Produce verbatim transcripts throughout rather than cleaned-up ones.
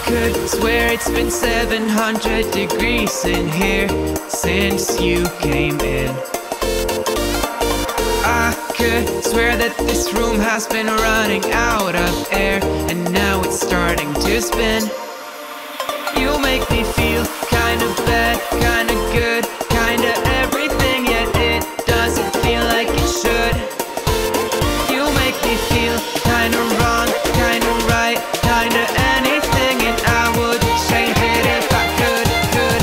could swear it's been seven hundred degrees in here since you came in. I could swear that this room has been running out of air, and now it's starting to spin. You make me feel kinda bad, kinda good, kinda everything, yet it doesn't feel like it should. You make me feel kinda wrong, kinda right, kinda anything, and I would change it if I could, could,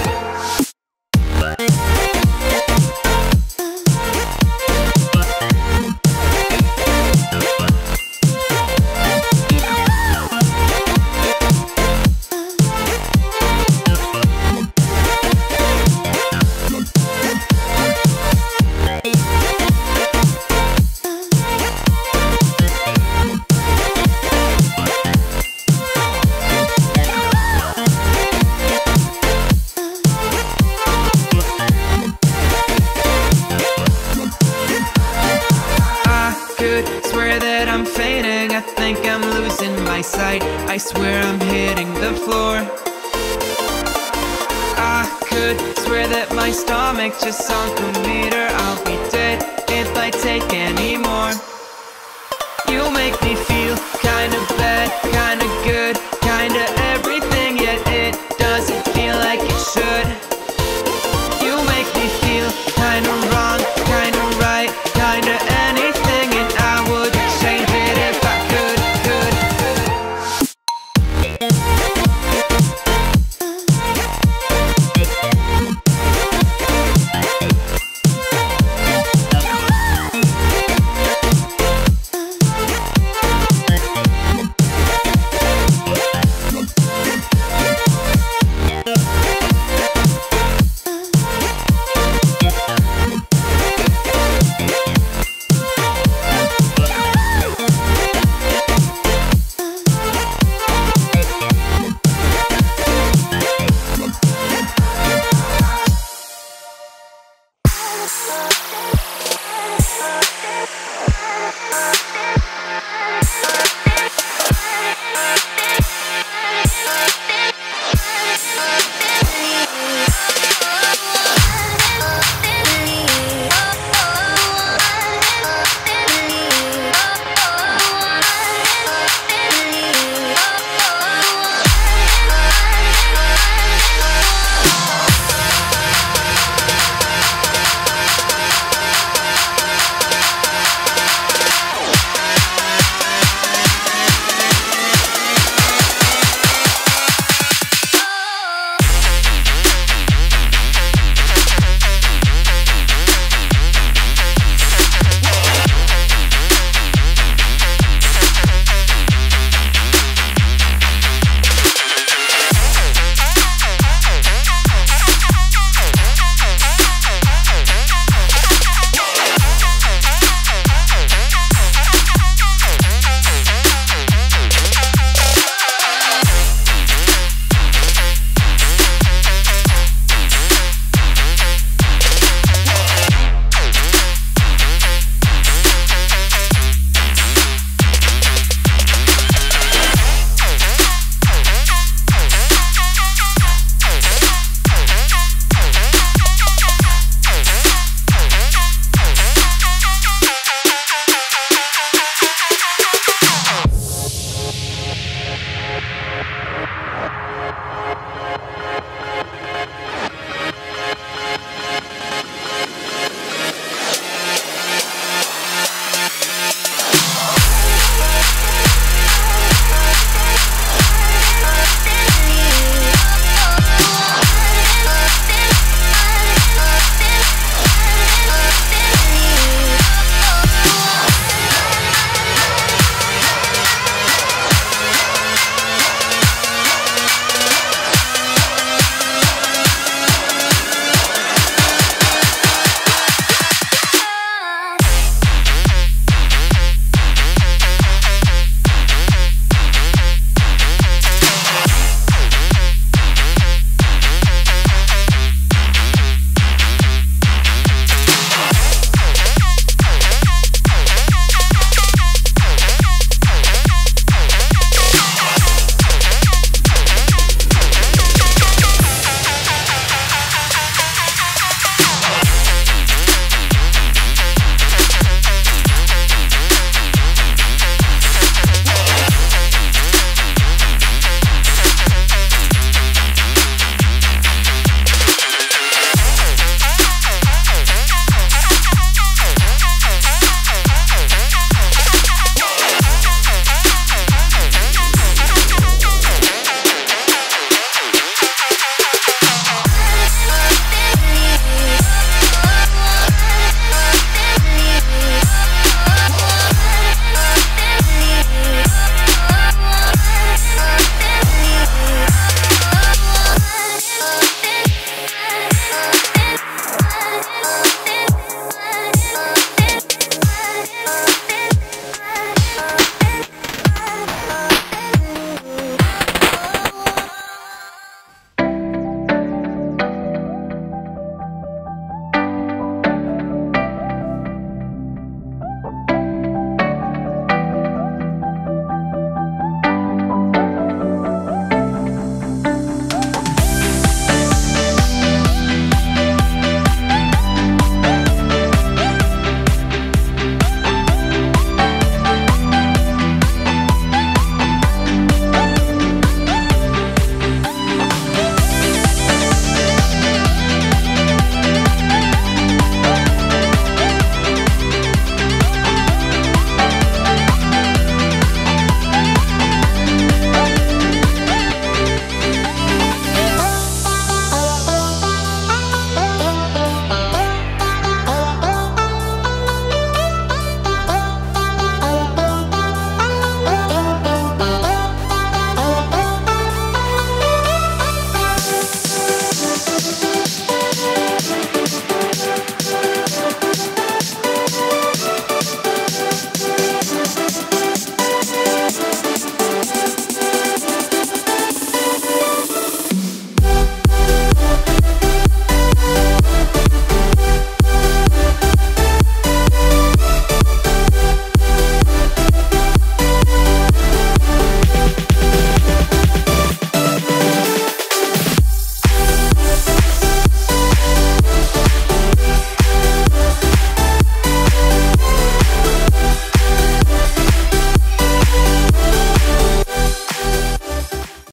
swear that I'm fainting, I think I'm losing my sight, I swear I'm hitting the floor. I could swear that my stomach just sunk a meter, I'll be dead if I take any more. You make me feel